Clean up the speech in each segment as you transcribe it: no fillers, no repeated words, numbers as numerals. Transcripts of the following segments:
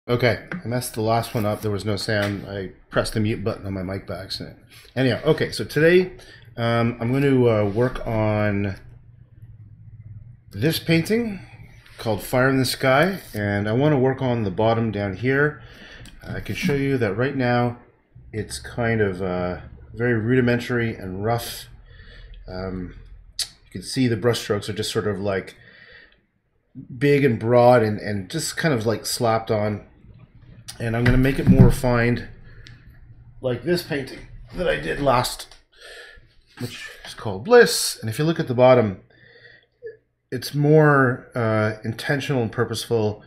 Okay, I messed the last one up. There was no sound. I pressed the mute button on my mic by accident. Anyhow, okay, so today I'm going to work on this painting called Fire in the Sky, and I want to work on the bottom down here. I can show you that right now it's kind of very rudimentary and rough. You can see the brushstrokes are just sort of like big and broad and just kind of like slapped on. And I'm going to make it more refined like this painting that I did last, which is called Bliss. And if you look at the bottom, it's more intentional and purposeful.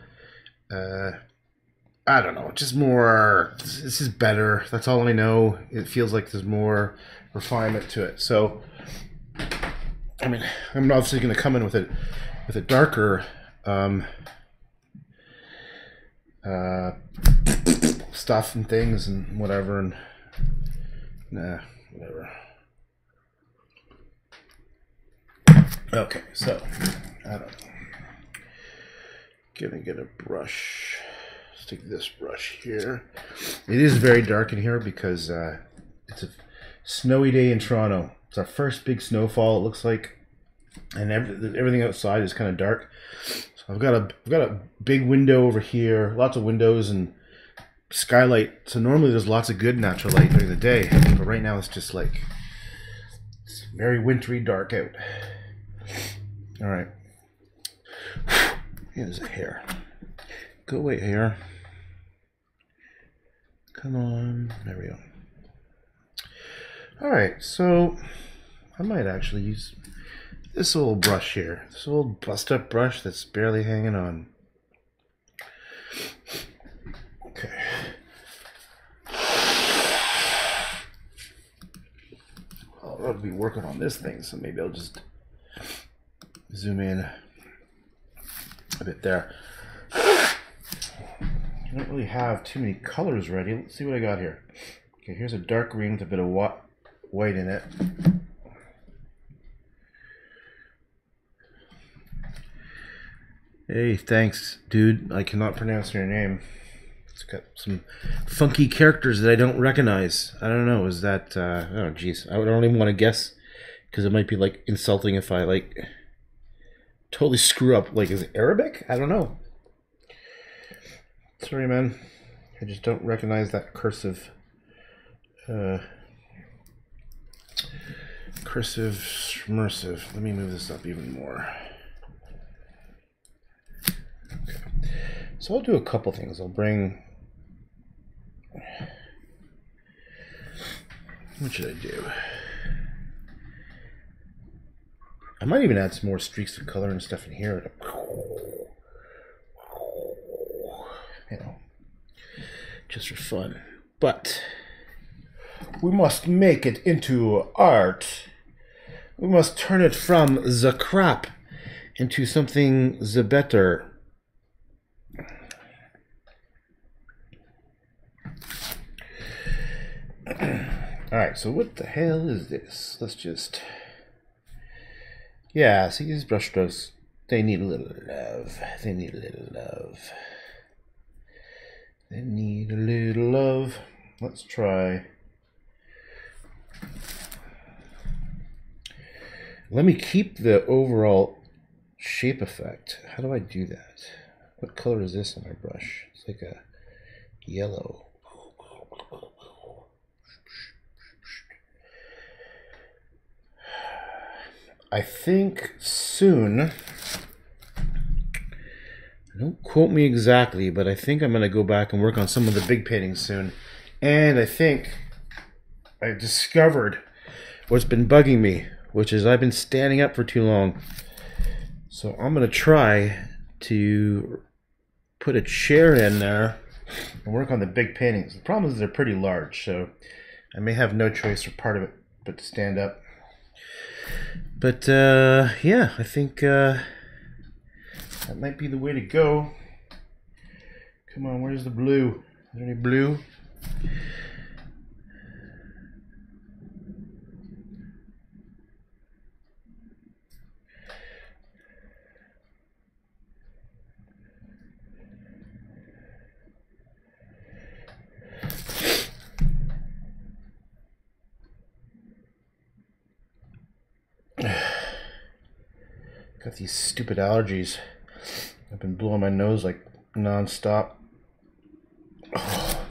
I don't know, just more, this is better. That's all I know. It feels like there's more refinement to it. So, I mean, I'm obviously going to come in with a darker stuff and things and whatever, and whatever. Okay, so I don't know. Gonna get a brush. Let's take this brush here. It is very dark in here because it's a snowy day in Toronto. It's our first big snowfall, it looks like, and everything outside is kind of dark. So I've got a big window over here, lots of windows and skylight. So normally there's lots of good natural light during the day, but right now it's just like it's very wintry dark out. All right. Here's a hair. Go away, hair. Come on. There we go. All right, so I might actually use this old brush here. This old bust-up brush that's barely hanging on. Okay. I'll be working on this thing, so maybe I'll just zoom in a bit there. I don't really have too many colors ready. Let's see what I got here. Okay, here's a dark green with a bit of white in it. Hey, thanks, dude. I cannot pronounce your name. It's got some funky characters that I don't recognize. I don't know. Is that? Oh, geez. I don't even want to guess because it might be like insulting if I like totally screw up. Like, is it Arabic? I don't know. Sorry, man. I just don't recognize that cursive. Cursive, immersive. Let me move this up even more. Okay. So I'll do a couple things. I'll bring. What should I do? I might even add some more streaks of color and stuff in here. You know, just for fun. But we must make it into art. We must turn it from the crap into something the better. Alright, so what the hell is this? Let's just... Yeah, see these brush strokes? They need a little love. They need a little love. They need a little love. Let's try... Let me keep the overall shape effect. How do I do that? What color is this on my brush? It's like a yellow. I think soon, don't quote me exactly, but I think I'm going to go back and work on some of the big paintings soon. And I think I discovered what's been bugging me, which is I've been standing up for too long. So I'm going to try to put a chair in there and work on the big paintings. The problem is they're pretty large, so I may have no choice or part of it but to stand up. But yeah, I think that might be the way to go. Come on, where's the blue? Is there any blue? Got these stupid allergies. I've been blowing my nose like non-stop. Oh.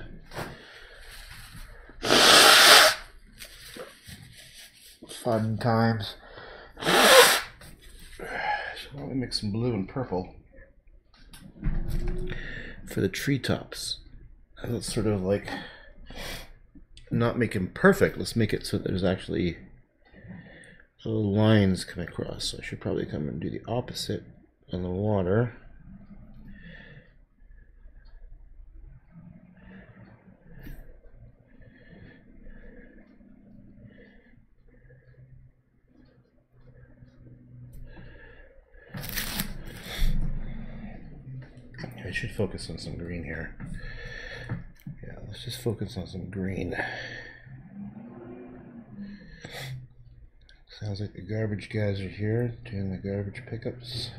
Fun times. So why don't we mix some blue and purple for the treetops? Let's sort of like not make them perfect. Let's make it so there's actually little lines coming across. So I should probably come and do the opposite on the water. I should focus on some green here. Yeah, let's just focus on some green. Sounds like the garbage guys are here doing the garbage pickups.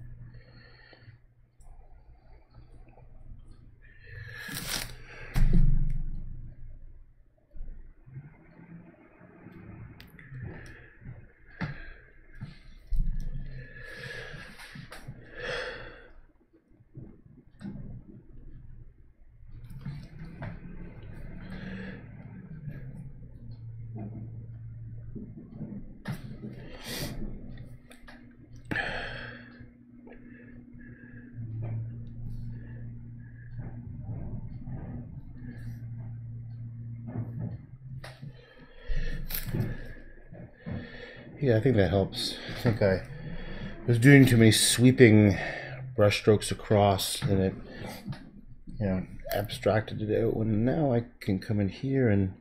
Yeah, I think that helps. I think I was doing too many sweeping brush strokes across, and it, you know, abstracted it out. When now I can come in here and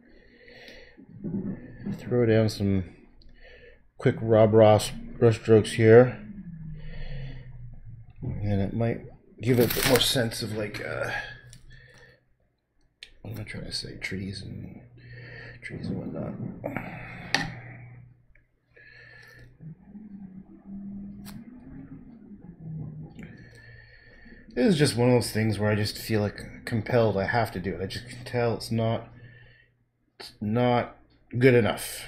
throw down some quick Rob Ross brush strokes here, and it might give it a bit more sense of like what am I trying to say? Trees and whatnot. This is just one of those things where I just feel like compelled. I have to do it. I just can tell it's not good enough.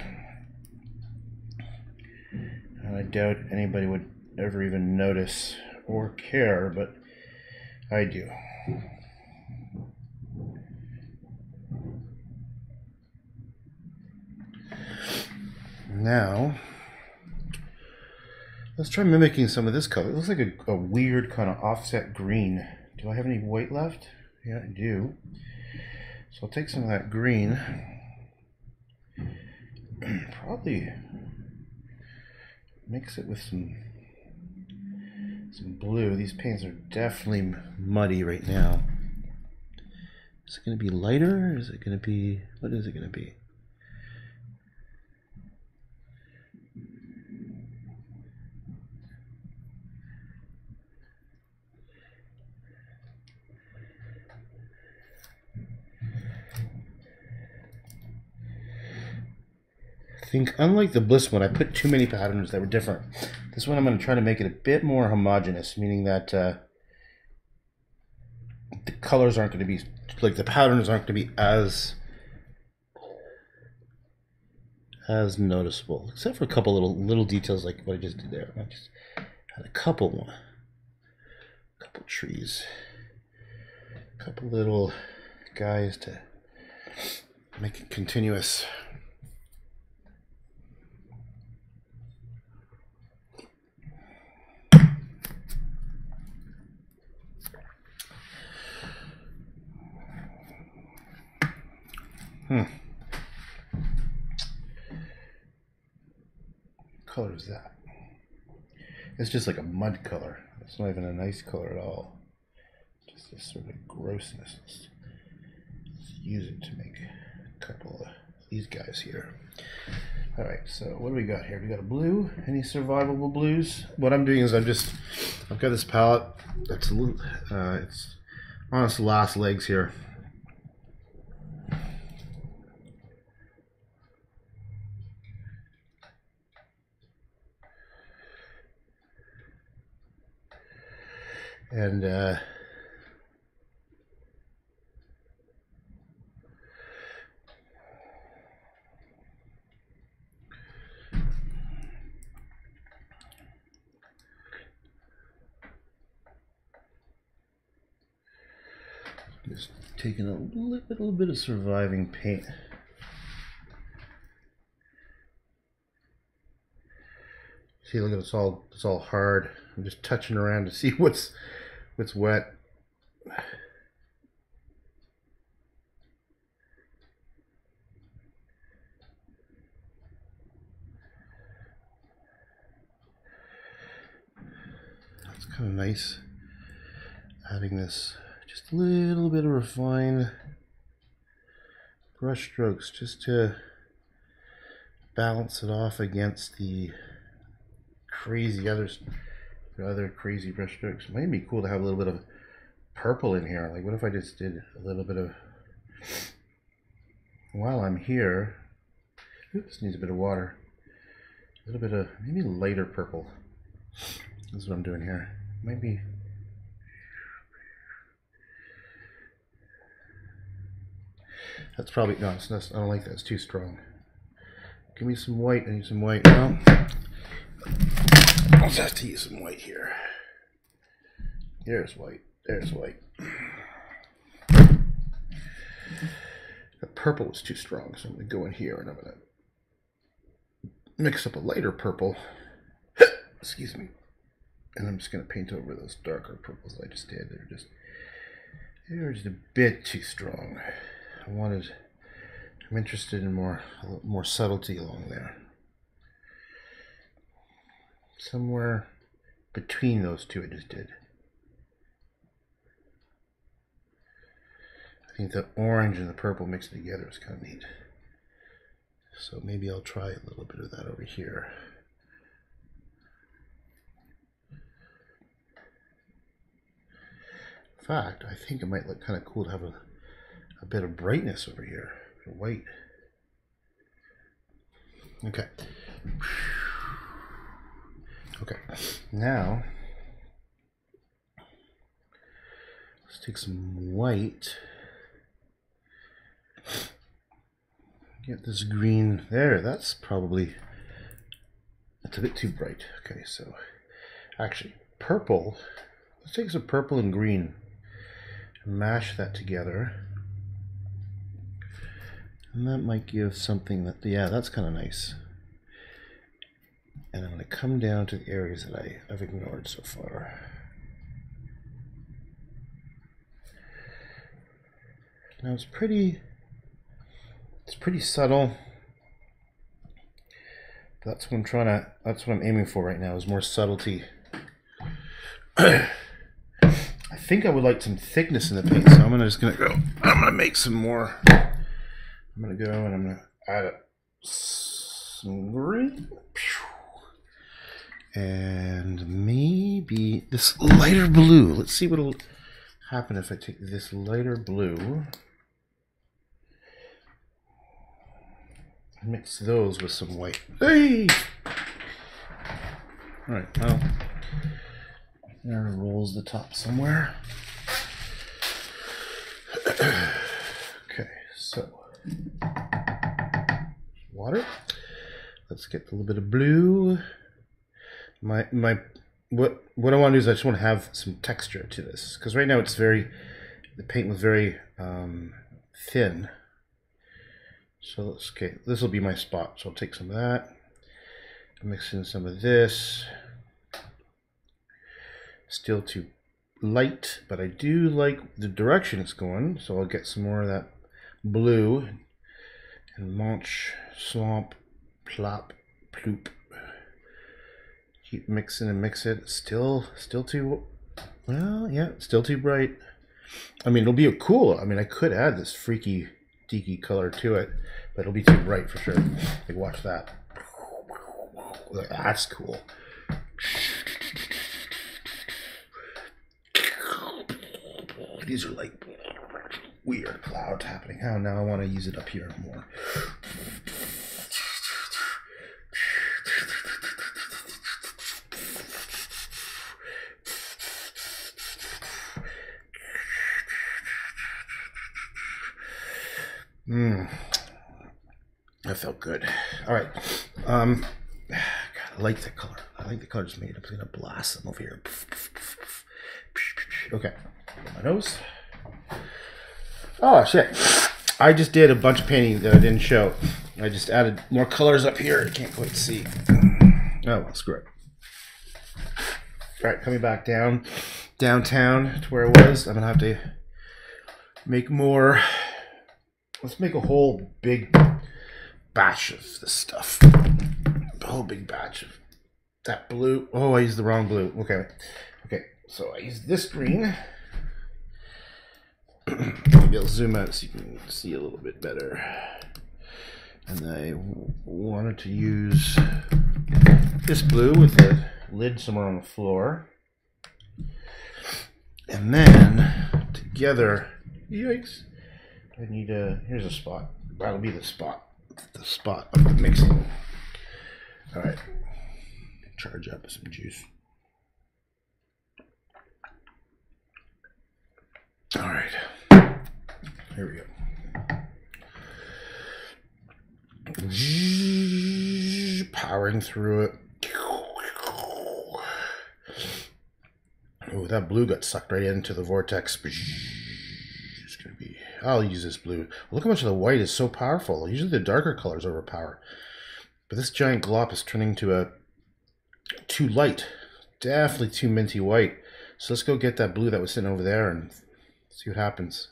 And I doubt anybody would ever even notice or care, but I do. Now, let's try mimicking some of this color. It looks like a weird kind of offset green. Do I have any white left? Yeah, I do. So I'll take some of that green. Probably mix it with some blue. These paints are definitely muddy right now. Is it going to be lighter? Is it going to be, what is it going to be? I think, unlike the Bliss one, I put too many patterns that were different. This one I'm going to try to make it a bit more homogeneous, meaning that the colors aren't going to be, like the patterns aren't going to be as noticeable, except for a couple little details like what I just did there. I just had a couple trees, a couple little guys to make it continuous. What color is that? It's just like a mud color. It's not even a nice color at all. Just this sort of grossness. Let's use it to make a couple of these guys here. All right, so what do we got here? We got a blue. Any survivable blues? What I'm doing is I've got this palette that's a little, it's on its last legs here. And Just taking a little bit of surviving paint. See, look at it's all hard. I'm just touching around to see what's wet. That's kind of nice. Adding this, just a little bit of refined brush strokes just to balance it off against the other crazy brush strokes. It might be cool to have a little bit of purple in here. Like, what if I just did a little bit of, while I'm here, oops, needs a bit of water, a little bit of maybe lighter purple. That's what I'm doing here. Maybe. That's probably, no, it's not, I don't like that, it's too strong. Give me some white, I need some white. Well, I'll just have to use some white here. There's white, there's white. The purple was too strong, so I'm gonna go in here and I'm gonna mix up a lighter purple. Excuse me. And I'm just gonna paint over those darker purples I just did. They're just a bit too strong. I'm interested in a little more subtlety along there. Somewhere between those two I just did. I think the orange and the purple mixed together is kind of neat. So maybe I'll try a little bit of that over here. In fact, I think it might look kind of cool to have a bit of brightness over here, white. Okay. Okay. Now, let's take some white. Get this green there. That's a bit too bright. Okay, so actually, purple. Let's take some purple and green and mash that together. And that might give something that, yeah, that's kind of nice. And I'm going to come down to the areas that I've ignored so far. Now it's pretty subtle. That's what I'm aiming for right now, is more subtlety. I think I would like some thickness in the paint, so I'm gonna make some more. I'm gonna go and I'm gonna add some green. And maybe this lighter blue. Let's see what'll happen if I take this lighter blue. Mix those with some white. Hey! Alright, well, there rolls the top somewhere. Okay, so water. Let's get a little bit of blue. What I want to do is I just want to have some texture to this, because right now the paint was very thin. So this will be my spot. So I'll take some of that, mix in some of this. Still too light, but I do like the direction it's going. So I'll get some more of that blue and munch, swamp, plop, ploop. Keep mixing and mix it. Still too, well, yeah, still too bright. I mean, it'll be cool. I mean, I could add this freaky deaky color to it, but it'll be too bright for sure. Like, watch that. That's cool. These are like weird clouds happening. Oh, now I want to use it up here more. That felt good. All right. God, I like that color. I like the color just made it. I'm gonna blast them over here. Okay. My nose. Oh shit. I just did a bunch of painting that I didn't show. I just added more colors up here. You can't quite see. Oh, well, screw it. Alright, coming back downtown to where it was. I'm gonna have to make more. Let's make a whole big batch of this stuff. A whole big batch of that blue. Oh, I used the wrong blue. Okay. Okay, so I used this green. Maybe I'll zoom out so you can see a little bit better. And I wanted to use this blue with the lid somewhere on the floor. And then together, yikes, I need here's a spot. That'll be the spot of the mixing. All right, charge up some juice. All right, here we go. Powering through it. Oh, that blue got sucked right into the vortex. It's gonna be. I'll use this blue. Look how much of the white is so powerful. Usually the darker colors overpower, but this giant glop is turning to a too light. Definitely too minty white. So let's go get that blue that was sitting over there and see what happens.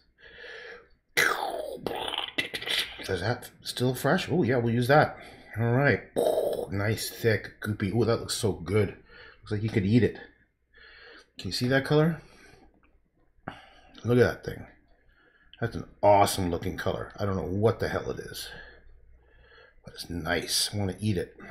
Is that still fresh? Oh yeah, we'll use that. All right. Nice, thick, goopy. Oh, that looks so good. Looks like you could eat it. Can you see that color? Look at that thing. That's an awesome looking color. I don't know what the hell it is, but it's nice. I want to eat it.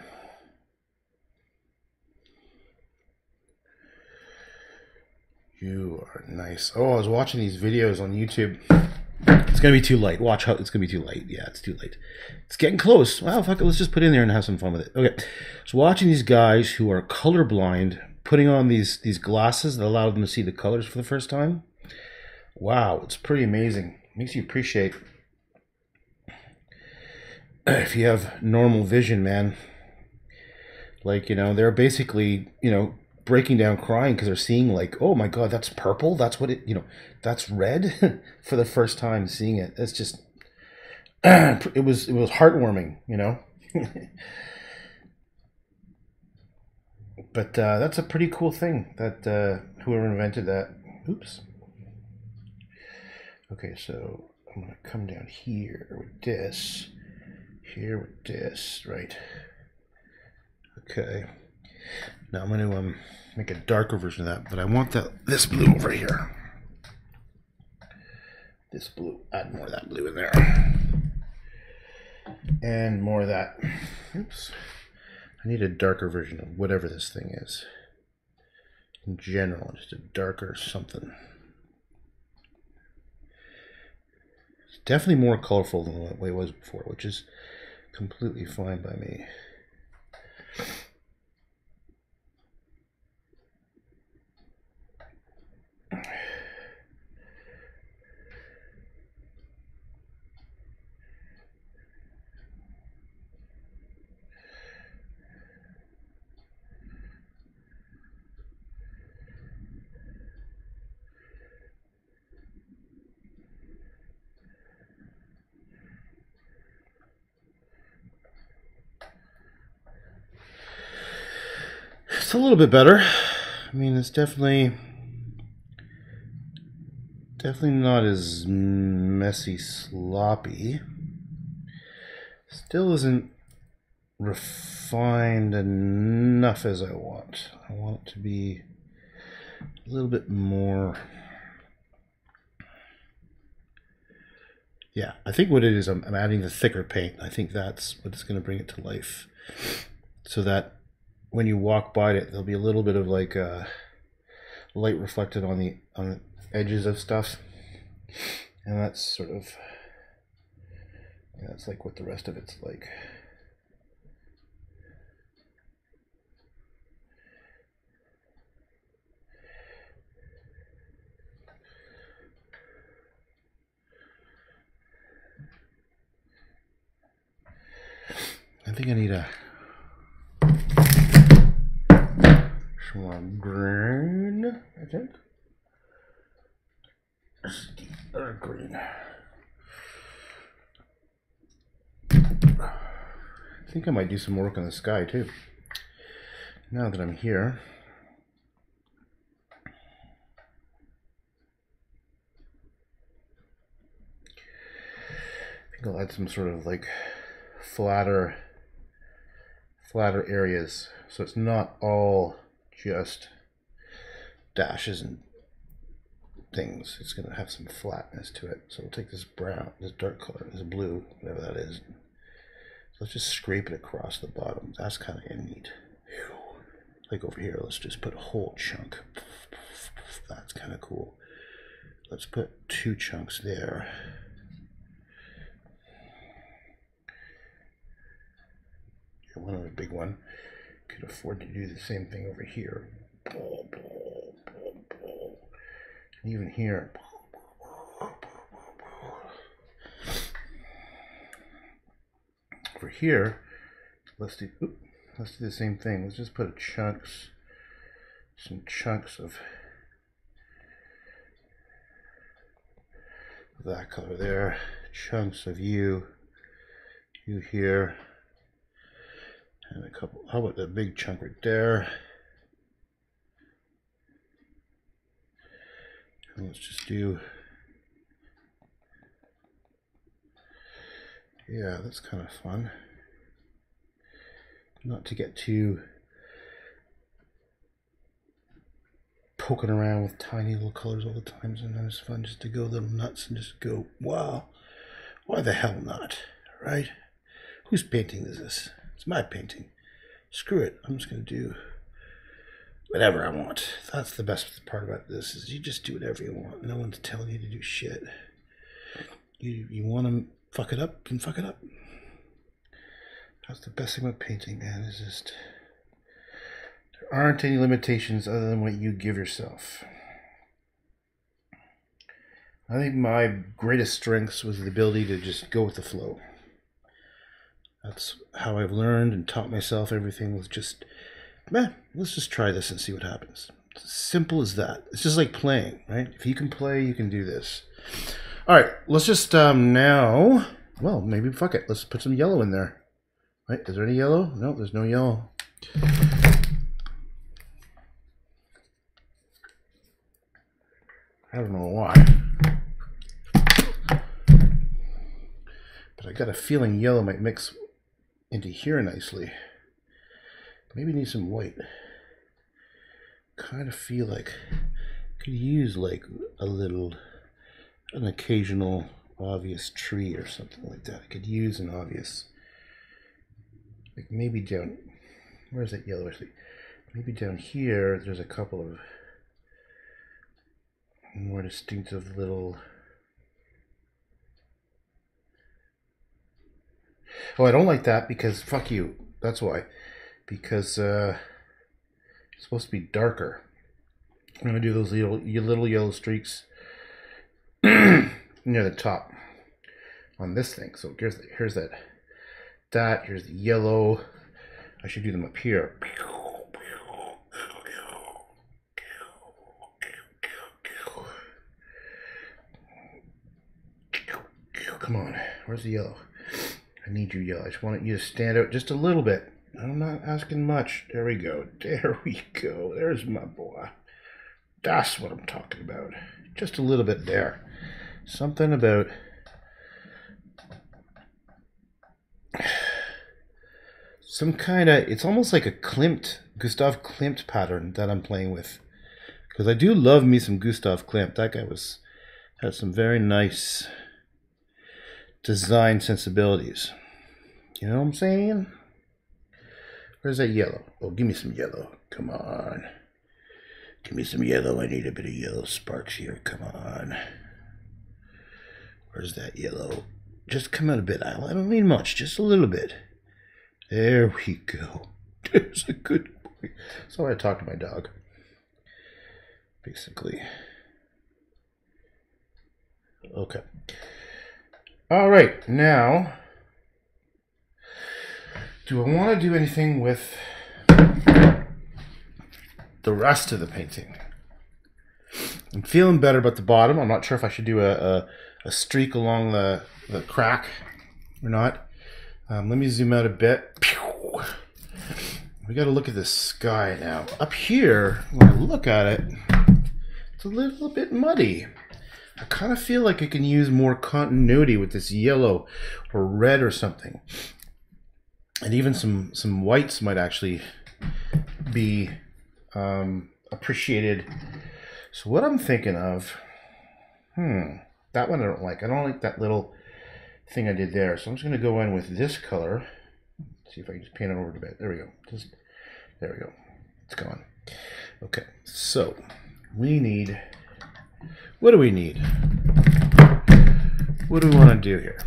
You are nice. Oh, I was watching these videos on YouTube. It's going to be too light. Watch how it's going to be too light. Yeah, it's too late. It's getting close. Well, fuck it. Let's just put it in there and have some fun with it. Okay. So watching these guys who are colorblind putting on these glasses that allow them to see the colors for the first time. Wow, it's pretty amazing. Makes you appreciate if you have normal vision, man. Like, you know, they're basically, you know, breaking down crying because they're seeing like, oh my god, that's purple, that's what it, you know, that's red. For the first time seeing it, it's just it was heartwarming, you know. But that's a pretty cool thing that whoever invented that. Oops. Okay, so I'm gonna come down here with this, right? Okay. Now I'm going to make a darker version of that, but I want this blue over here. This blue, add more of that blue in there. And more of that. Oops. I need a darker version of whatever this thing is. In general, just a darker something. It's definitely more colorful than the way it was before, which is completely fine by me. It's a little bit better. I mean, it's definitely not as messy, sloppy. Still isn't refined enough as I want. I want it to be a little bit more. Yeah, I think what it is, I'm adding the thicker paint. I think that's what's going to bring it to life, so that when you walk by it, there'll be a little bit of like light reflected on the edges of stuff, and that's sort of, yeah, that's like what the rest of it's like. I think I need some more green, I think. Green. I think I might do some work on the sky too. Now that I'm here. I think I'll add some sort of like flatter areas. So it's not all just dashes and things. It's going to have some flatness to it. So we'll take this brown, this dark color, this blue, whatever that is. So let's just scrape it across the bottom. That's kind of neat. Like over here, let's just put a whole chunk. That's kind of cool. Let's put 2 chunks there. One other big one. Could afford to do the same thing over here. And even here. Over here, let's do the same thing. Let's just put some chunks of that color there, chunks of you here, and a couple. How about that big chunk right there? And let's just do, yeah, that's kind of fun. Not to get too poking around with tiny little colors all the time. Sometimes it's fun just to go a little nuts and just go, wow, why the hell not, right? Whose painting is this? It's my painting. Screw it, I'm just going to do whatever I want. That's the best part about this, is you just do whatever you want. No one's telling you to do shit. You want to fuck it up, you can fuck it up. That's the best thing about painting, man, is just there aren't any limitations other than what you give yourself. I think my greatest strengths was the ability to just go with the flow. That's how I've learned and taught myself everything, was just, man, let's just try this and see what happens. It's as simple as that. It's just like playing, right? If you can play, you can do this. All right, let's just now, well, maybe fuck it. Let's put some yellow in there. Right, is there any yellow? No, there's no yellow. I don't know why. But I got a feeling yellow might mix into here nicely. Maybe need some white. Kind of feel like I could use like an occasional obvious tree or something like that. I could use an obvious, like maybe down, where's that yellow actually? Maybe down here there's a couple of more distinctive little, oh, I don't like that because fuck you. That's why. Because it's supposed to be darker. I'm going to do those little yellow streaks near the top on this thing. So here's that. Here's the yellow. I should do them up here. Come on, where's the yellow? I need you yellow. I just want you to stand out just a little bit. I'm not asking much. There we go. There we go. There's my boy. That's what I'm talking about. Just a little bit there. Something about some kind of, it's almost like a Gustav Klimt pattern that I'm playing with. Because I do love me some Gustav Klimt. That guy had some very nice design sensibilities. You know what I'm saying? Where's that yellow? Oh, give me some yellow. Come on. Give me some yellow. I need a bit of yellow sparks here. Come on. Where's that yellow? Just come out a bit. I don't need much. Just a little bit. There we go. There's a good boy. So I talk to my dog. Basically. Okay. All right. Now, do I want to do anything with the rest of the painting? I'm feeling better about the bottom. I'm not sure if I should do a streak along the crack or not. Let me zoom out a bit. We got to look at the sky now. Up here, when I look at it, it's a little bit muddy. I kind of feel like I can use more continuity with this yellow or red or something. And even some whites might actually be appreciated. So what I'm thinking of, that one I don't like. I don't like that little thing I did there. So I'm just going to go in with this color. See if I can just paint it over a bit. There we go. There we go. It's gone. Okay, so we need, what do we need? What do we want to do here?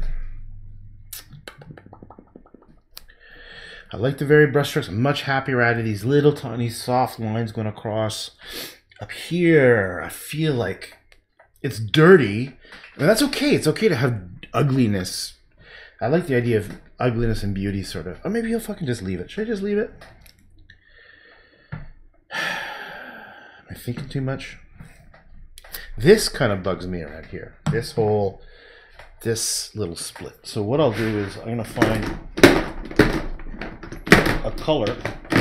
I like the varied brush strokes. I'm much happier out of these little tiny soft lines going across. Up here, I feel like it's dirty. And that's okay. It's okay to have ugliness. I like the idea of ugliness and beauty, sort of. Or maybe you'll fucking just leave it. Should I just leave it? Am I thinking too much? This kind of bugs me around here. This little split. So what I'll do is I'm going to find a color.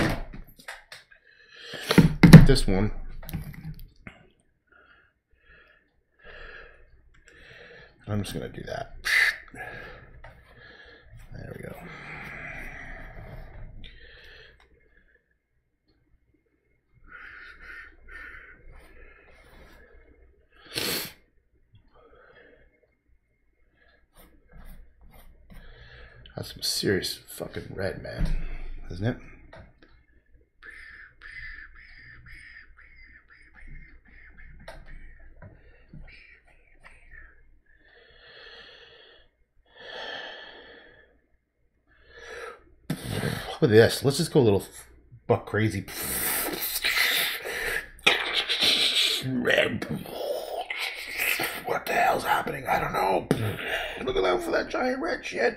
This one. I'm just going to do that. There we go. That's some serious fucking red, man, isn't it? Look at this. Let's just go a little buck crazy. Red. What the hell's happening? I don't know. Look out for that giant red shit.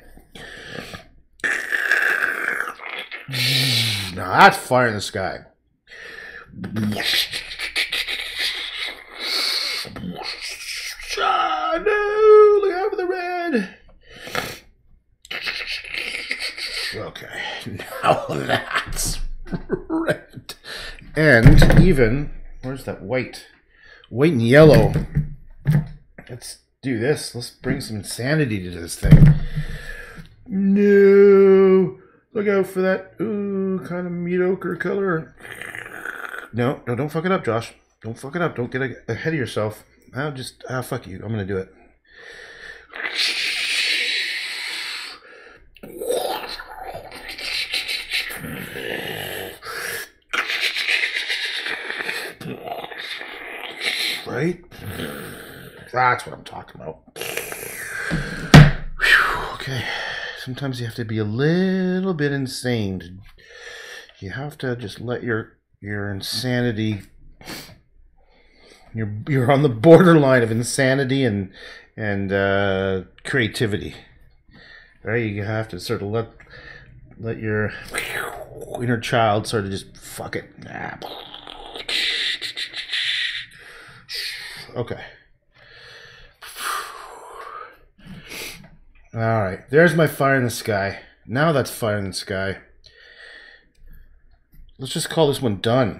Now that's fire in the sky. Ah, no, look out for the red. Okay, now that's red. And even, where's that white? White and yellow. Let's do this. Let's bring some insanity to this thing. No, look out for that, ooh, kind of mediocre color. No, don't fuck it up, Josh. Don't fuck it up. Don't get ahead of yourself. Fuck you. I'm gonna do it. Right? That's what I'm talking about. Whew, okay. Sometimes you have to be a little bit insane. You have to just let your insanity. You're on the borderline of insanity and creativity. Right? You have to sort of let your inner child sort of just fuck it. Okay. All right. There's my fire in the sky. Now that's fire in the sky. Let's just call this one done.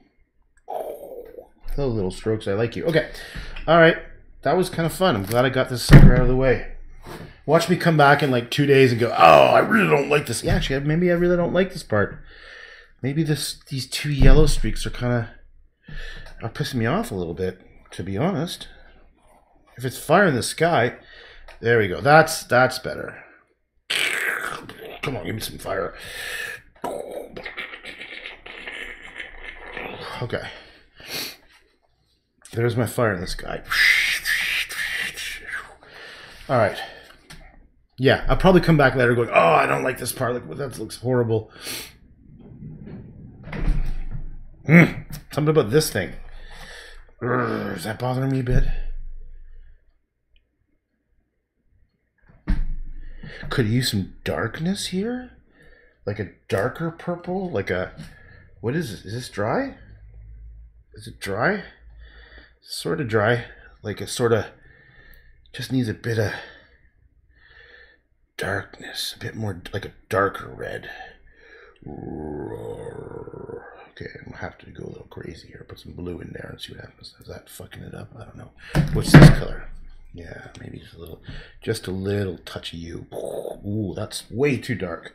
Hello, little strokes. I like you. Okay. All right. That was kind of fun. I'm glad I got this sucker out of the way. Watch me come back in like 2 days and go, oh, I really don't like this. Yeah, actually, maybe I really don't like this part. Maybe these two yellow streaks are pissing me off a little bit, to be honest. If it's fire in the sky, there we go. That's better. Come on, give me some fire. Okay. There's my fire in the sky. All right. Yeah, I'll probably come back later going, oh, I don't like this part. Like, that looks horrible. Something about this thing. Is that bothering me a bit? Could use some darkness here? Like a darker purple? Like a... What is this? Is this dry? Is it dry? Sort of dry. Like it sort of just needs a bit of darkness, a bit more like a darker red. Okay, I'm gonna have to go a little crazy here. Put some blue in there and see what happens. Is that fucking it up? I don't know. What's this color? Yeah, maybe just a little touch of you. Ooh, that's way too dark.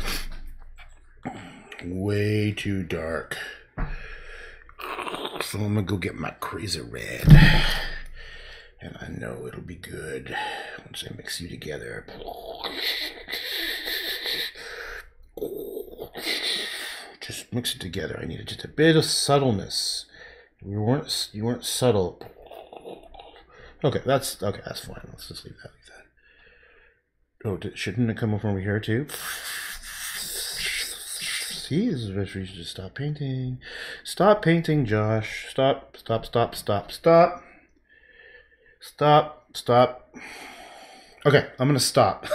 Way too dark. So I'm gonna go get my crazy red. And I know it'll be good once I mix you together. Just mix it together. I needed just a bit of subtleness. You weren't subtle. Okay, that's fine. Let's just leave that like that. Oh, shouldn't it come over here too? See, this is where you should just stop painting. Stop painting, Josh. Stop. Okay, I'm gonna stop.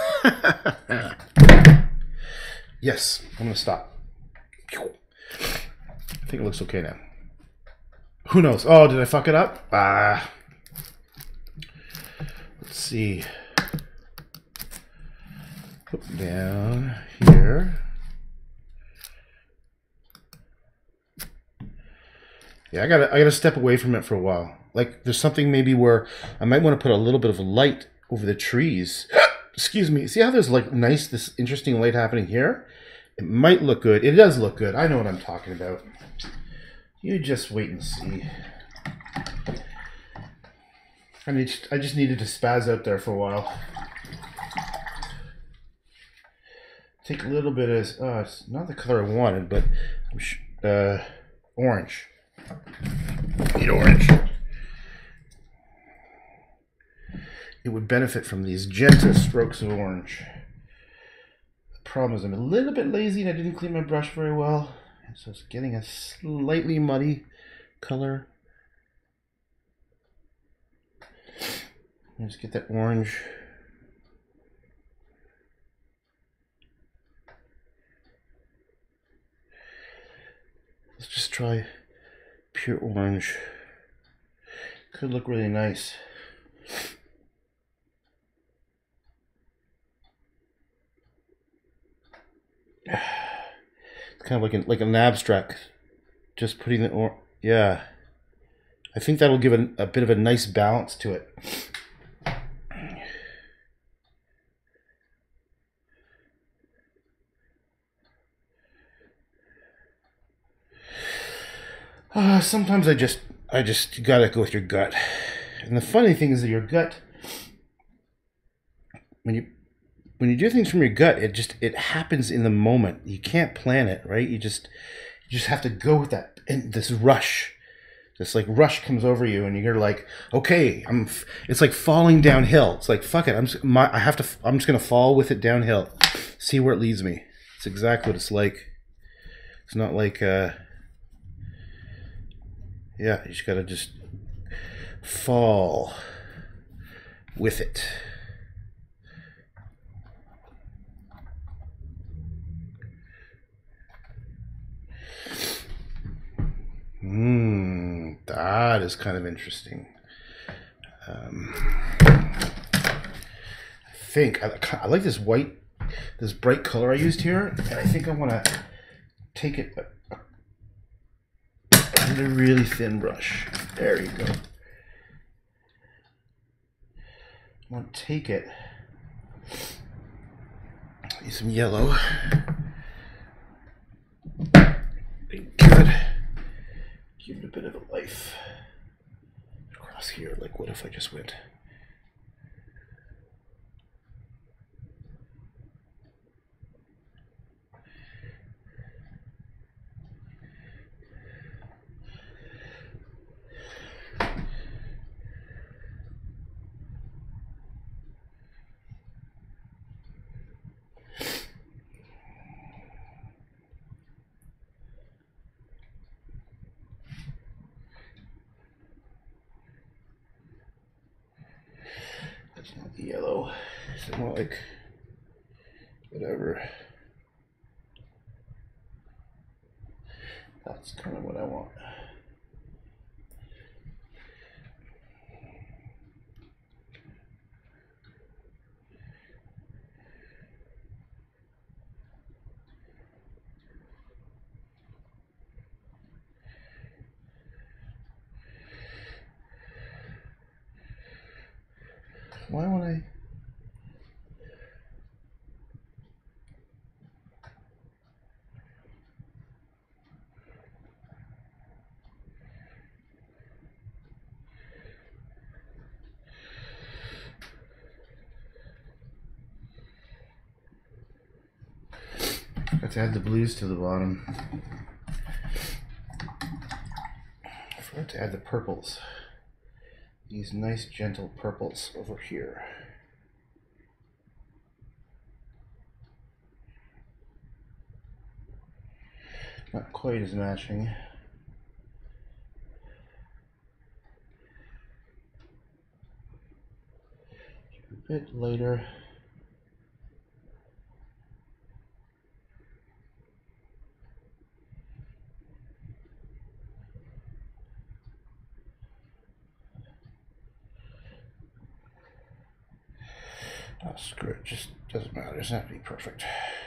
Yes, I'm gonna stop. I think it looks okay now. Who knows? Oh, did I fuck it up? Let's see. Put down here. Yeah, I gotta step away from it for a while. Like, there's something maybe where I might want to put a little bit of light over the trees. Excuse me. See how there's like this interesting light happening here? It might look good. It does look good. I know what I'm talking about. You just wait and see. I just needed to spaz out there for a while. Take a little bit of, it's not the color I wanted, but orange. Need orange. It would benefit from these gentle strokes of orange. The problem is I'm a little bit lazy and I didn't clean my brush very well. So it's getting a slightly muddy color. Let's get that orange. Let's just try pure orange. Could look really nice. It's kind of like an abstract. Just putting the yeah. I think that'll give a bit of a nice balance to it. Sometimes I just gotta go with your gut. And the funny thing is that your gut, when you do things from your gut, it happens in the moment. You can't plan it, right? You just have to go with that, and this rush. This like rush comes over you, and you're like, okay, it's like falling downhill. It's like, fuck it, I'm just gonna fall with it downhill. See where it leads me. It's exactly what it's like. It's not like yeah, you just gotta just fall with it. That is kind of interesting. I think I like this bright color I used here, and I think I want to take it with a really thin brush. There you go. I want to take it. Use some yellow. Give it a bit of a life. Across here, like what if I just went? That's not the yellow. It's more like whatever. That's kind of what I want. Why won't I? Got to add the blues to the bottom. I forgot to add the purples. These nice gentle purples over here. Not quite as matching. A bit later. Oh, screw it, just doesn't matter, it doesn't have to be perfect.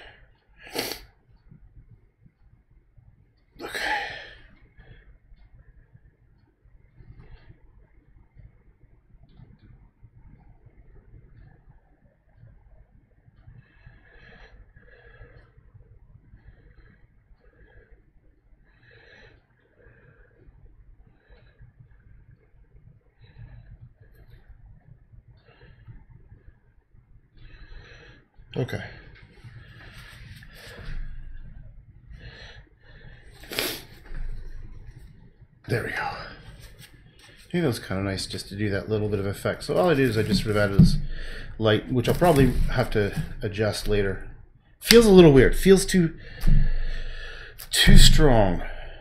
Look. Okay. There we go. I think that was kind of nice just to do that little bit of effect. So all I did is I just sort of added this light, which I'll probably have to adjust later. Feels a little weird. Feels too strong.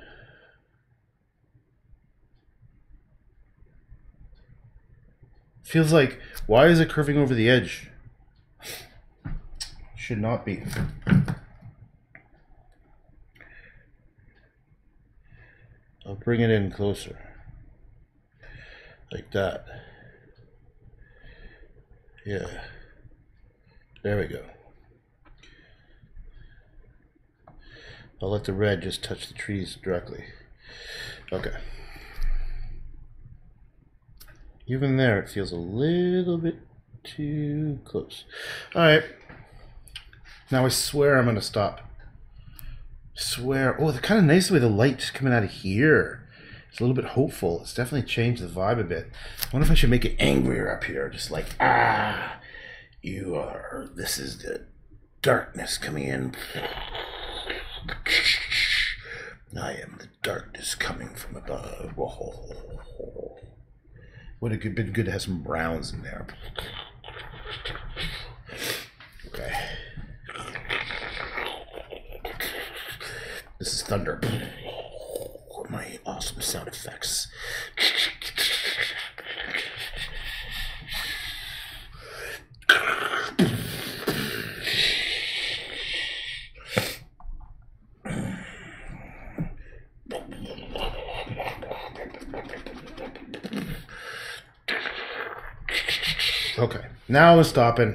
Feels like, why is it curving over the edge? Should not be. I'll bring it in closer. Like that. Yeah. There we go. I'll let the red just touch the trees directly. Okay. Even there, it feels a little bit too close. All right. Now I swear I'm going to stop. Swear. Oh, the kind of nice way the light just coming out of here. It's a little bit hopeful. It's definitely changed the vibe a bit. I wonder if I should make it angrier up here. Just like, you are, this is the darkness coming in. I am the darkness coming from above. Whoa. Would have been good to have some browns in there. Okay. This is thunder. My awesome sound effects. Okay, now I'm stopping.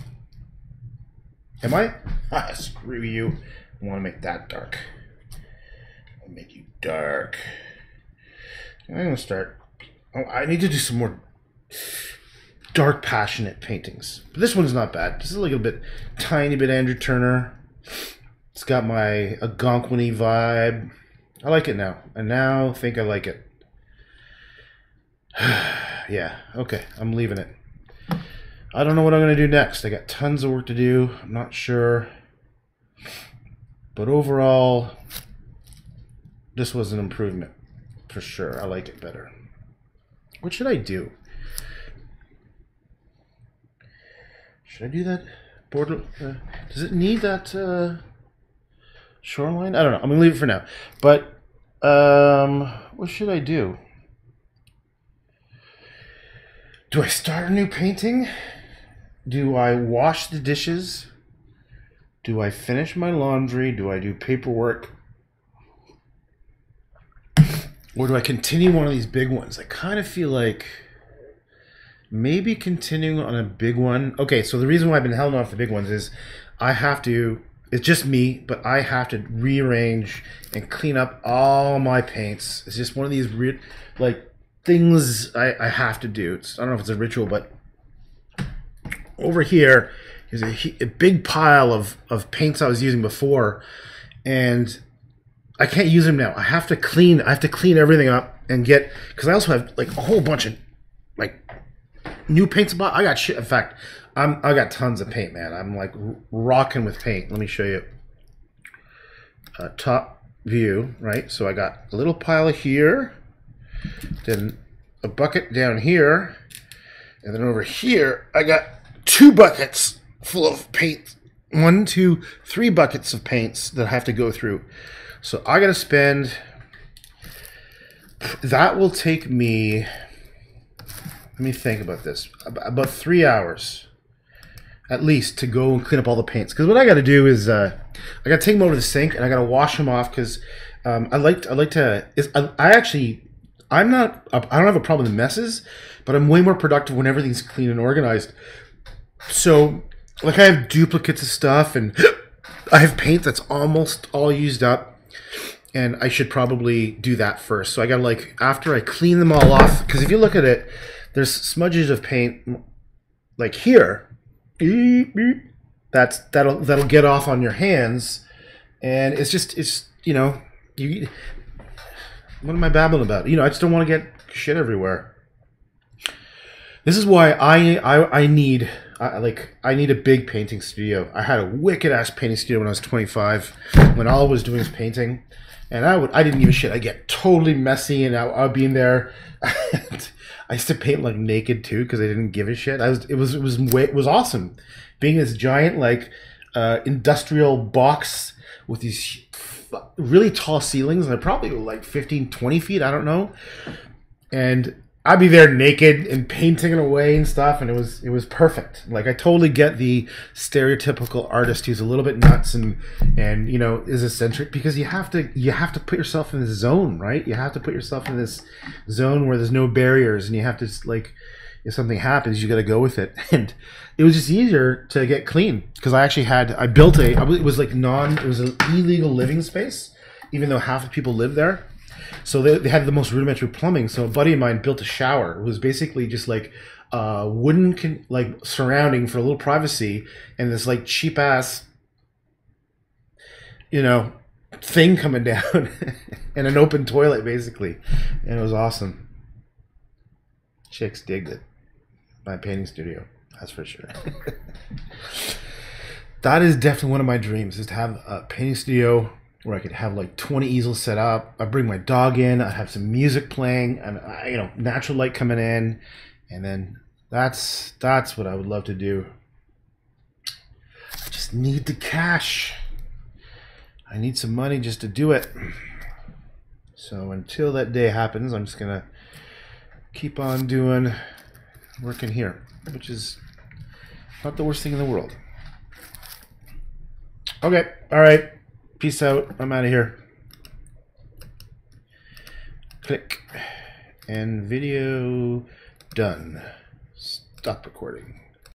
Am I? Screw you. I want to make that dark. I'll make you dark. I'm going to start. Oh, I need to do some more dark, passionate paintings. But this one's not bad. This is a little bit, tiny bit Andrew Turner. It's got my Algonquin-y vibe. I like it now. I now think I like it. Yeah, okay. I'm leaving it. I don't know what I'm going to do next. I got tons of work to do. I'm not sure. But overall, this was an improvement for sure. I like it better. What should I do? Should I do that border? Does it need that shoreline? I don't know. I'm going to leave it for now. But what should I do? Do I start a new painting? Do I wash the dishes? Do I finish my laundry? Do I do paperwork? Or do I continue one of these big ones? I kind of feel like maybe continuing on a big one. Okay, so the reason why I've been holding off the big ones is I have to, it's just me, but I have to rearrange and clean up all my paints. It's just one of these things I have to do. I don't know if it's a ritual, but over here is a big pile of paints I was using before, and I can't use them now. I have to clean everything up and get, because I also have like a whole bunch of like new paints. I got shit. In fact, I got tons of paint, man. I'm like rocking with paint. Let me show you. Top view, right? So I got a little pile here, then a bucket down here, and then over here I got 2 buckets full of paint. 1, 2, 3 buckets of paints that I have to go through. So I gotta spend, that will take me, let me think about this, about 3 hours at least to go and clean up all the paints. Because what I gotta do is I gotta take them over to the sink and I gotta wash them off, because I don't have a problem with messes, but I'm way more productive when everything's clean and organized. So like I have duplicates of stuff, and I have paint that's almost all used up, and I should probably do that first. So I gotta, like, after I clean them all off, because if you look at it, there's smudges of paint like here. That'll get off on your hands, and it's you know, what am I babbling about? You know, I just don't want to get shit everywhere. This is why I need a big painting studio. I had a wicked ass painting studio when I was 25, when all I was doing was painting, and I didn't give a shit. I get totally messy, and I'd be in there. I used to paint like naked too, because I didn't give a shit. It was awesome, being this giant like industrial box with these really tall ceilings, and they're probably like 15, 20 feet. I don't know, and I'd be there naked and painting it away and stuff, and it was perfect. Like, I totally get the stereotypical artist who's a little bit nuts and you know, is eccentric, because you have to put yourself in this zone, right? You have to put yourself in this zone where there's no barriers, and you have to just, like, if something happens, you got to go with it. And it was just easier to get clean, because it was an illegal living space, even though half the people live there. So they had the most rudimentary plumbing. So a buddy of mine built a shower. It was basically just like wooden surrounding for a little privacy, and this like cheap ass, you know, thing coming down, and an open toilet basically, and it was awesome. Chicks digged it. My painting studio, that's for sure. That is definitely one of my dreams, is to have a painting studio where I could have like 20 easels set up. I'd bring my dog in. I'd have some music playing, and you know, natural light coming in, and then that's what I would love to do. I just need the cash. I need some money just to do it. So until that day happens, I'm just gonna keep on working here, which is not the worst thing in the world. Okay, all right. Peace out. I'm out of here. Click. And video done. Stop recording.